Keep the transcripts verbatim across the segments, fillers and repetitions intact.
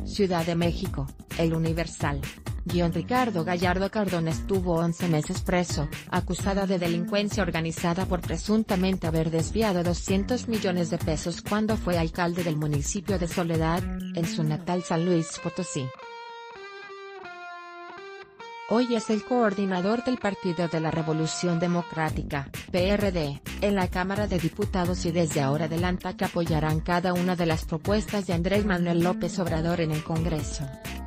Ciudad de México, El Universal. Guión Ricardo Gallardo Cardón estuvo once meses preso, acusada de delincuencia organizada por presuntamente haber desviado doscientos millones de pesos cuando fue alcalde del municipio de Soledad, en su natal San Luis Potosí. Hoy es el coordinador del Partido de la Revolución Democrática, P R D, en la Cámara de Diputados y desde ahora adelanta que apoyarán cada una de las propuestas de Andrés Manuel López Obrador en el Congreso.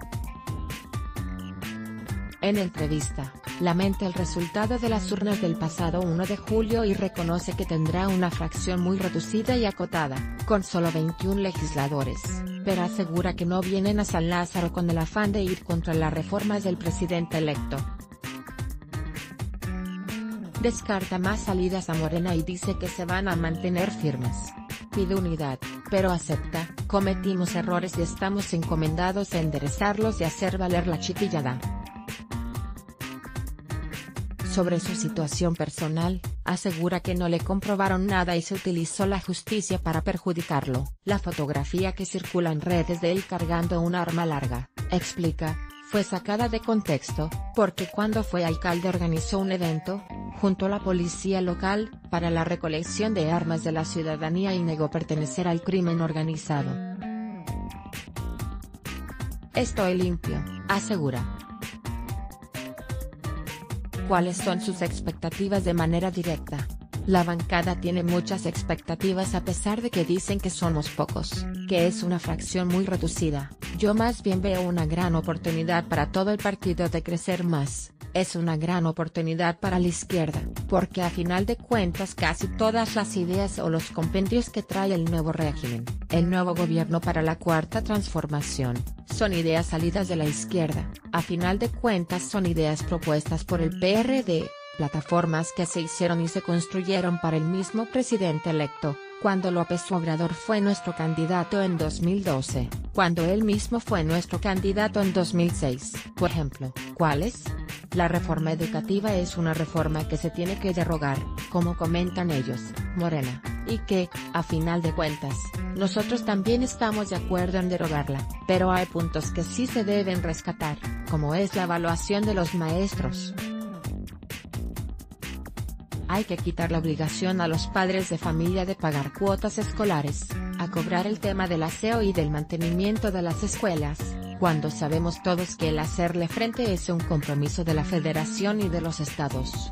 En entrevista, lamenta el resultado de las urnas del pasado uno de julio y reconoce que tendrá una fracción muy reducida y acotada, con solo veintiún legisladores, pero asegura que no vienen a San Lázaro con el afán de ir contra las reformas del presidente electo. Descarta más salidas a Morena y dice que se van a mantener firmes. Pide unidad, pero acepta, cometimos errores y estamos encomendados a enderezarlos y hacer valer la chiquillada. Sobre su situación personal, asegura que no le comprobaron nada y se utilizó la justicia para perjudicarlo. La fotografía que circula en redes de él cargando un arma larga, explica, fue sacada de contexto, porque cuando fue alcalde organizó un evento, junto a la policía local, para la recolección de armas de la ciudadanía y negó pertenecer al crimen organizado. Estoy limpio, asegura. ¿Cuáles son sus expectativas de manera directa? La bancada tiene muchas expectativas a pesar de que dicen que somos pocos, que es una fracción muy reducida. Yo más bien veo una gran oportunidad para todo el partido de crecer más, es una gran oportunidad para la izquierda, porque a final de cuentas casi todas las ideas o los compendios que trae el nuevo régimen, el nuevo gobierno para la cuarta transformación, son ideas salidas de la izquierda, a final de cuentas son ideas propuestas por el P R D, plataformas que se hicieron y se construyeron para el mismo presidente electo, cuando López Obrador fue nuestro candidato en dos mil doce, cuando él mismo fue nuestro candidato en dos mil seis. Por ejemplo, ¿cuáles? La reforma educativa es una reforma que se tiene que derogar, como comentan ellos, Morena, y que, a final de cuentas, nosotros también estamos de acuerdo en derogarla, pero hay puntos que sí se deben rescatar, como es la evaluación de los maestros. Hay que quitar la obligación a los padres de familia de pagar cuotas escolares, a cobrar el tema del aseo y del mantenimiento de las escuelas, cuando sabemos todos que el hacerle frente es un compromiso de la Federación y de los estados.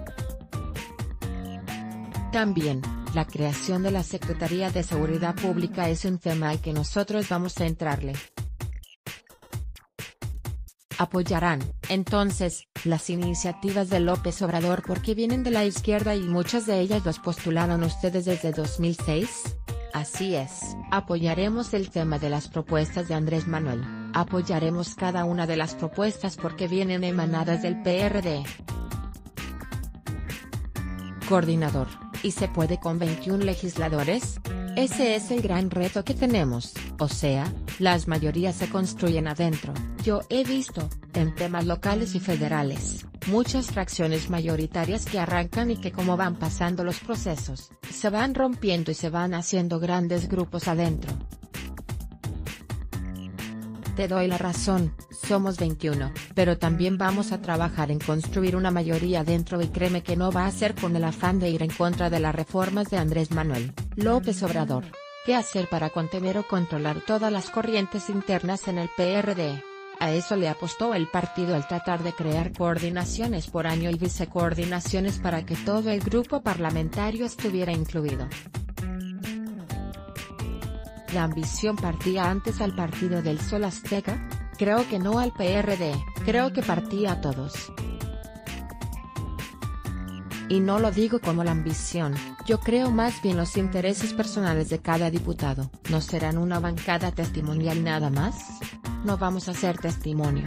También, la creación de la Secretaría de Seguridad Pública es un tema al que nosotros vamos a entrarle. Apoyarán, entonces, las iniciativas de López Obrador porque vienen de la izquierda y muchas de ellas las postularon ustedes desde dos mil seis. Así es, apoyaremos el tema de las propuestas de Andrés Manuel, apoyaremos cada una de las propuestas porque vienen emanadas del P R D. Coordinador, ¿y se puede con veintiún legisladores? Ese es el gran reto que tenemos, o sea, las mayorías se construyen adentro. Yo he visto, en temas locales y federales, muchas fracciones mayoritarias que arrancan y que como van pasando los procesos, se van rompiendo y se van haciendo grandes grupos adentro. Te doy la razón, somos veintiuno, pero también vamos a trabajar en construir una mayoría dentro y créeme que no va a ser con el afán de ir en contra de las reformas de Andrés Manuel López Obrador. ¿Qué hacer para contener o controlar todas las corrientes internas en el P R D? A eso le apostó el partido al tratar de crear coordinaciones por año y vicecoordinaciones para que todo el grupo parlamentario estuviera incluido. ¿La ambición partía antes al Partido del Sol Azteca? Creo que no al P R D, creo que partía a todos. Y no lo digo como la ambición, yo creo más bien los intereses personales de cada diputado. ¿No serán una bancada testimonial nada más? No vamos a ser testimonio.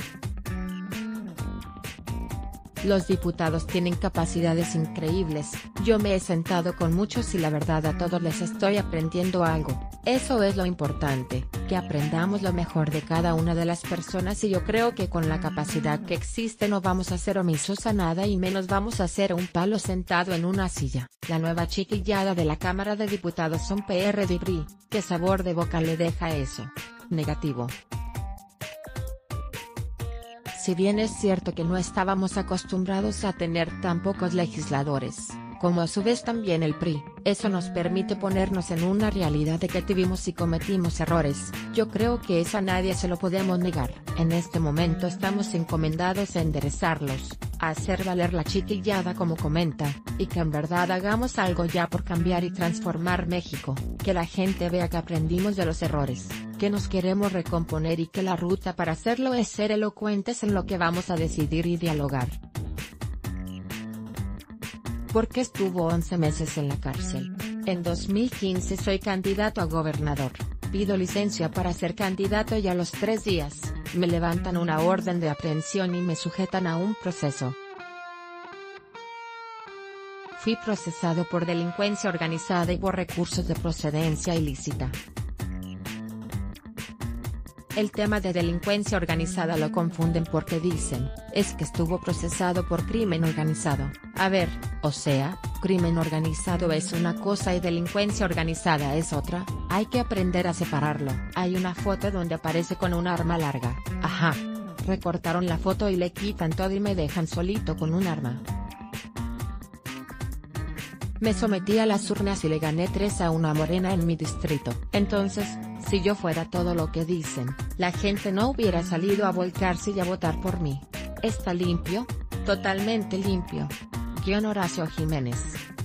Los diputados tienen capacidades increíbles, yo me he sentado con muchos y la verdad a todos les estoy aprendiendo algo, eso es lo importante, que aprendamos lo mejor de cada una de las personas y yo creo que con la capacidad que existe no vamos a ser omisos a nada y menos vamos a ser un palo sentado en una silla. La nueva chiquillada de la Cámara de Diputados son P R D y P R I, ¿qué sabor de boca le deja eso? Negativo. Si bien es cierto que no estábamos acostumbrados a tener tan pocos legisladores, como a su vez también el P R I, eso nos permite ponernos en una realidad de que tuvimos y cometimos errores. Yo creo que eso a nadie se lo podemos negar. En este momento estamos encomendados a enderezarlos, a hacer valer la chiquillada como comenta, y que en verdad hagamos algo ya por cambiar y transformar México, que la gente vea que aprendimos de los errores, que nos queremos recomponer y que la ruta para hacerlo es ser elocuentes en lo que vamos a decidir y dialogar. ¿Por qué estuvo once meses en la cárcel? En dos mil quince soy candidato a gobernador, pido licencia para ser candidato y a los tres días, me levantan una orden de aprehensión y me sujetan a un proceso. Fui procesado por delincuencia organizada y por recursos de procedencia ilícita. El tema de delincuencia organizada lo confunden porque dicen, es que estuvo procesado por crimen organizado. A ver, o sea, crimen organizado es una cosa y delincuencia organizada es otra, hay que aprender a separarlo. Hay una foto donde aparece con un arma larga, ajá. Recortaron la foto y le quitan todo y me dejan solito con un arma. Me sometí a las urnas y le gané tres a uno a Morena en mi distrito. Entonces, si yo fuera todo lo que dicen, la gente no hubiera salido a volcarse y a votar por mí. ¿Está limpio? Totalmente limpio. Guión Horacio Jiménez.